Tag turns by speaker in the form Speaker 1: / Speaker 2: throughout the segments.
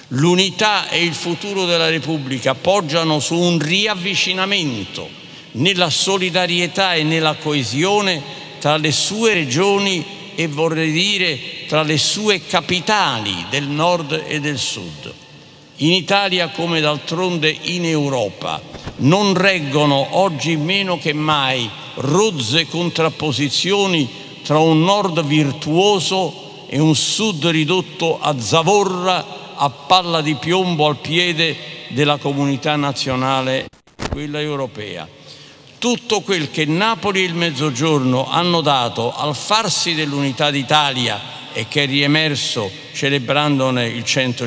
Speaker 1: L'unità e il futuro della Repubblica poggiano su un riavvicinamento nella solidarietà e nella coesione tra le sue regioni e vorrei dire tra le sue capitali del nord e del sud. In Italia, come d'altronde in Europa, non reggono oggi meno che mai rozze contrapposizioni tra un nord virtuoso e un sud ridotto a zavorra, a palla di piombo al piede della comunità nazionale e quella europea. Tutto quel che Napoli e il Mezzogiorno hanno dato al farsi dell'unità d'Italia e che è riemerso celebrandone il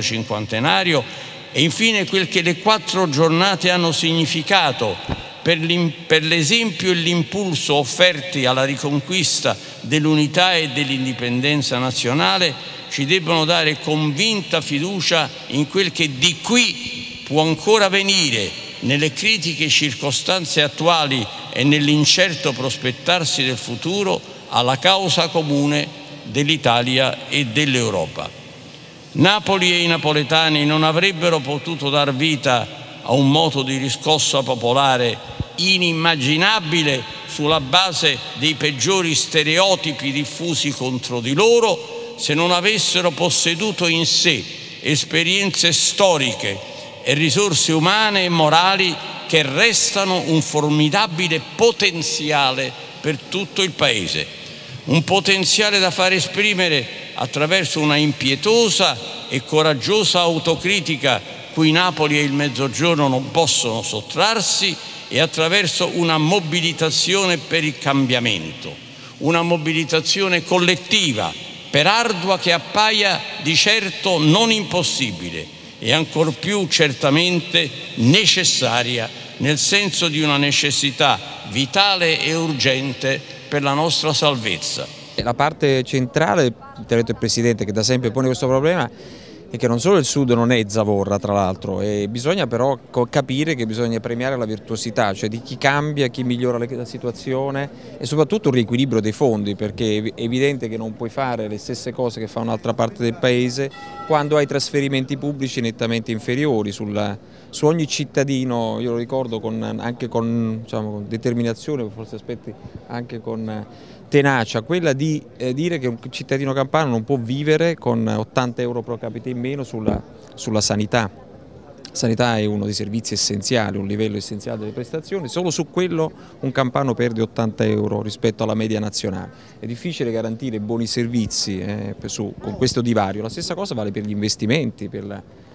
Speaker 1: 150° e infine quel che le 4 giornate hanno significato per l'esempio e l'impulso offerti alla riconquista dell'unità e dell'indipendenza nazionale ci debbono dare convinta fiducia in quel che di qui può ancora venire nelle critiche circostanze attuali e nell'incerto prospettarsi del futuro alla causa comune dell'Italia e dell'Europa. Napoli e i napoletani non avrebbero potuto dar vita a un moto di riscossa popolare inimmaginabile sulla base dei peggiori stereotipi diffusi contro di loro se non avessero posseduto in sé esperienze storiche e risorse umane e morali che restano un formidabile potenziale per tutto il Paese. Un potenziale da far esprimere attraverso una impietosa e coraggiosa autocritica cui Napoli e il Mezzogiorno non possono sottrarsi e attraverso una mobilitazione per il cambiamento, una mobilitazione collettiva, per ardua che appaia di certo non impossibile e ancor più certamente necessaria, nel senso di una necessità vitale e urgente per la nostra salvezza.
Speaker 2: La parte centrale, ha detto il Presidente, che da sempre pone questo problema, è che non solo il Sud non è zavorra, tra l'altro, e bisogna però capire che bisogna premiare la virtuosità, cioè di chi cambia, chi migliora la situazione e soprattutto un riequilibrio dei fondi, perché è evidente che non puoi fare le stesse cose che fa un'altra parte del Paese quando hai trasferimenti pubblici nettamente inferiori su ogni cittadino. Io lo ricordo anche con determinazione, forse aspetti anche con tenacia, quella di dire che un cittadino campano non può vivere con 80 euro pro capite in meno sulla sanità. La sanità è uno dei servizi essenziali, un livello essenziale delle prestazioni, solo su quello un campano perde 80 euro rispetto alla media nazionale. È difficile garantire buoni servizi con questo divario. La stessa cosa vale per gli investimenti, per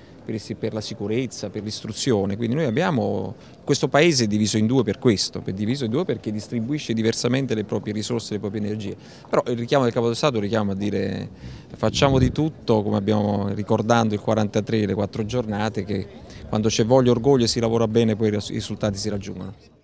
Speaker 2: la sicurezza, per l'istruzione, quindi noi abbiamo, questo Paese è diviso in due per questo, è diviso in due perché distribuisce diversamente le proprie risorse, le proprie energie, però il richiamo del Capo dello Stato richiama a dire facciamo di tutto, come abbiamo ricordando il 43, le 4 giornate, che quando c'è voglia e orgoglio e si lavora bene poi i risultati si raggiungono.